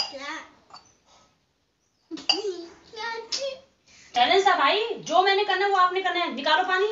Challenge था भाई, जो मैंने करना है वो आपने करना है। निकालो पानी।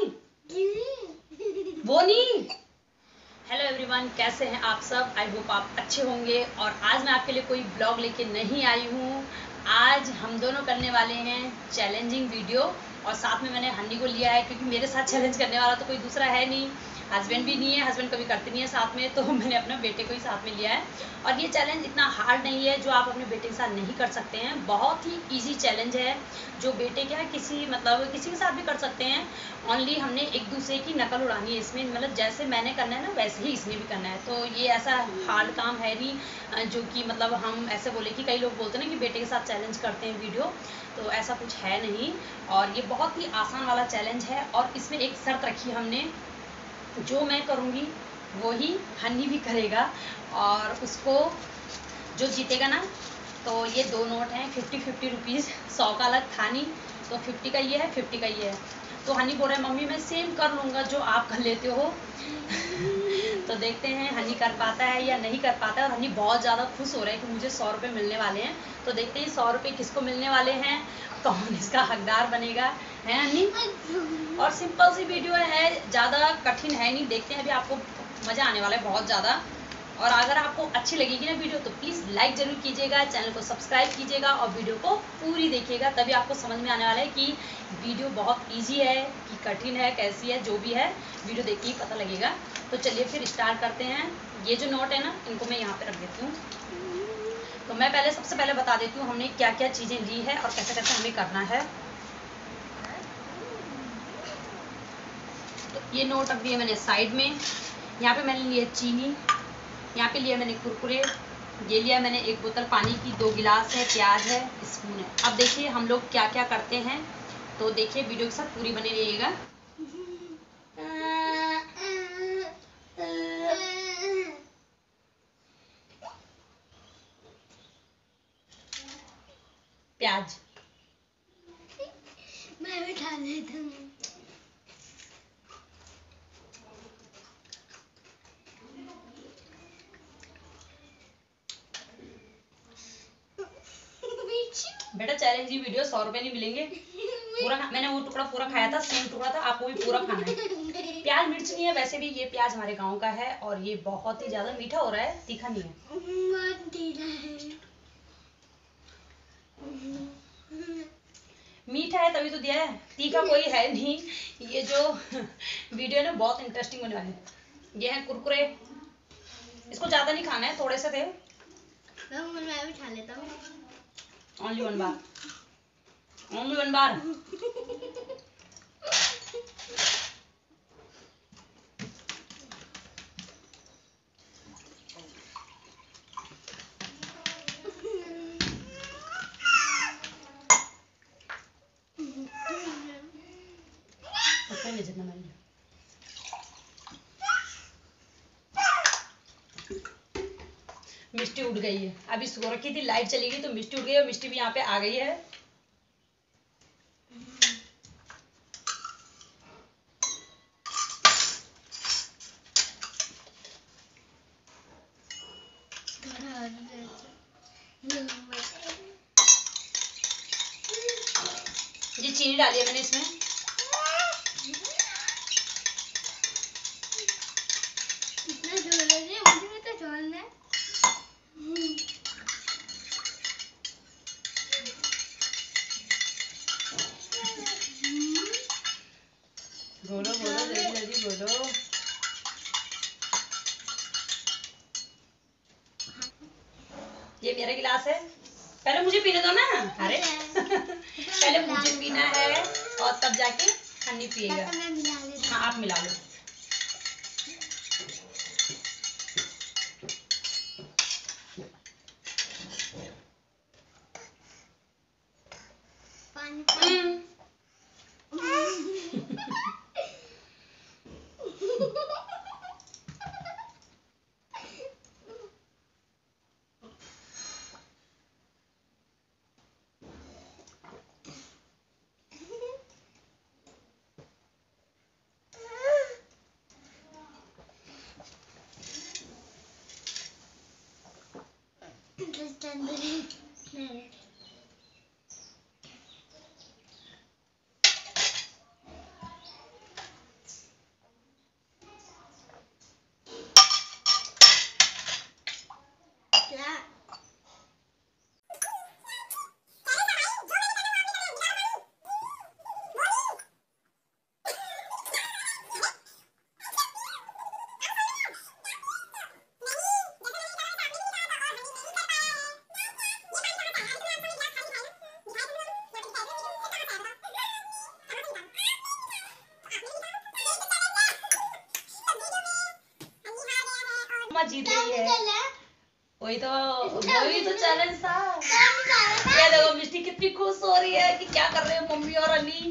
वो नहीं। हेलो एवरीवन, कैसे हैं आप सब? आई होप आप अच्छे होंगे। और आज मैं आपके लिए कोई ब्लॉग लेके नहीं आई हूँ। आज हम दोनों करने वाले हैं चैलेंजिंग वीडियो, और साथ में मैंने हनी को लिया है क्योंकि मेरे साथ चैलेंज करने वाला तो कोई दूसरा है नहीं। हस्बैंड भी नहीं है, हस्बैंड कभी करते नहीं है साथ में, तो मैंने अपने बेटे को ही साथ में लिया है। और ये चैलेंज इतना हार्ड नहीं है जो आप अपने बेटे के साथ नहीं कर सकते हैं। बहुत ही ईजी चैलेंज है जो बेटे क्या है किसी के साथ भी कर सकते हैं। ओनली हमने एक दूसरे की नकल उड़ानी है इसमें, मतलब जैसे मैंने करना है ना वैसे ही इसने भी करना है। तो ये ऐसा हार्ड काम है नहीं जो कि मतलब हम ऐसे बोले कि कई लोग बोलते हैं ना कि बेटे के साथ चैलेंज करते हैं वीडियो, तो ऐसा कुछ है नहीं। और ये बहुत ही आसान वाला चैलेंज है। और इसमें एक शर्त रखी हमने, जो मैं करूँगी वो ही हनी भी करेगा, और उसको जो जीतेगा ना, तो ये 2 नोट हैं 50-50 रुपीज़। 100 का अलग था नहीं, तो 50 का ये है, 50 का ये है। तो हनी बोल रहा है मम्मी मैं सेम कर लूँगा जो आप कर लेते हो। तो देखते हैं हनी कर पाता है या नहीं कर पाता है। और हनी बहुत ज़्यादा खुश हो रहा है कि मुझे 100 रुपये मिलने वाले हैं। तो देखते हैं 100 रुपये किसको मिलने वाले हैं, कौन इसका हकदार बनेगा, है हनी? और सिंपल सी वीडियो है, ज़्यादा कठिन है नहीं। देखते हैं, अभी आपको मज़ा आने वाला है बहुत ज़्यादा। और अगर आपको अच्छी लगेगी ना वीडियो तो प्लीज़ लाइक ज़रूर कीजिएगा, चैनल को सब्सक्राइब कीजिएगा और वीडियो को पूरी देखिएगा, तभी आपको समझ में आने वाला है कि वीडियो बहुत इजी है कि कठिन है, कैसी है। जो भी है वीडियो देख के ही पता लगेगा। तो चलिए फिर स्टार्ट करते हैं। ये जो नोट है ना, इनको मैं यहाँ पे रख देती हूँ। तो मैं सबसे पहले बता देती हूँ हमने क्या क्या चीज़ें ली है और कैसे कैसे हमें करना है। तो ये नोट रख दिया मैंने साइड में। यहाँ पे मैंने लिया चीनी, यहाँ पे लिया मैंने कुरकुरे, ये लिया मैंने 1 बोतल पानी की, 2 गिलास है, प्याज है, स्पून है। अब देखिए हम लोग क्या क्या करते हैं, तो देखिए वीडियो के साथ पूरी बने रहिएगा। प्याज मैं उठा लेता हूँ। बेटा चैलेंजिंग वीडियो, 100 रुपये नहीं मिलेंगे। पूरा मैंने वो टुकड़ा पूरा खाया था, सेम टुकड़ा था, आपको भी पूरा खाना है। प्याज मिर्च नहीं है, वैसे भी ये प्याज हमारे गांव का है और ये बहुत ही ज्यादा मीठा हो रहा है, तीखा नहीं है। मीठा है तभी तो दिया है, तीखा कोई है नहीं। ये जो वीडियो है ना बहुत इंटरेस्टिंग होने वाली है। ये है कुरकुरे, इसको ज्यादा नहीं खाना है, थोड़े से थे। मैं भी खा लेता हूँ। ओनली 1 बार, ओनली 1 बार। जितना मैंने मिष्टी उठ गई है, अभी सो रखी थी, लाइट चली गई तो मिष्टी उठ गई, और मिष्टी भी यहाँ पे आ गई है। ये चीनी डाली है मैंने इसमें। बोलो बोलो जल्दी जल्दी बोलो। ये मेरा गिलास है, पहले मुझे पीने दो ना। अरे पहले मुझे पीना है और तब जाके हनी पिएगा। हाँ आप मिला लो। जीत रही है। वही तो चैलेंज था। ये देखो मिष्टी कितनी खुश हो रही है कि क्या कर रहे हैं मम्मी और अली।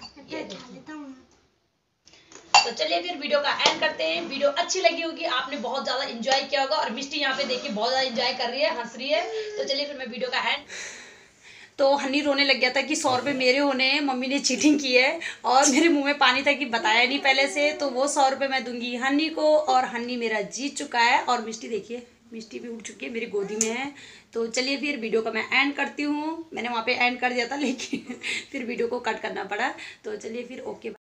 तो चलिए फिर वीडियो का एंड करते हैं। वीडियो अच्छी लगी होगी, आपने बहुत ज्यादा एंजॉय किया होगा और मिष्टी यहाँ पे देखिए बहुत ज्यादा एंजॉय कर रही है, हंस रही है। तो चलिए फिर मैं वीडियो का एंड। तो हनी रोने लग गया था कि 100 रुपये मेरे होने हैं, मम्मी ने चीटिंग की है। और मेरे मुंह में पानी था कि बताया नहीं पहले से, तो वो 100 रुपये मैं दूंगी हनी को। और हनी मेरा जीत चुका है। और मिष्टी देखिए, मिष्टी भी उठ चुकी है, मेरी गोदी में है। तो चलिए फिर वीडियो का मैं एंड करती हूँ। मैंने वहाँ पे एंड कर दिया था लेकिन फिर वीडियो को कट करना पड़ा। तो चलिए फिर ओके।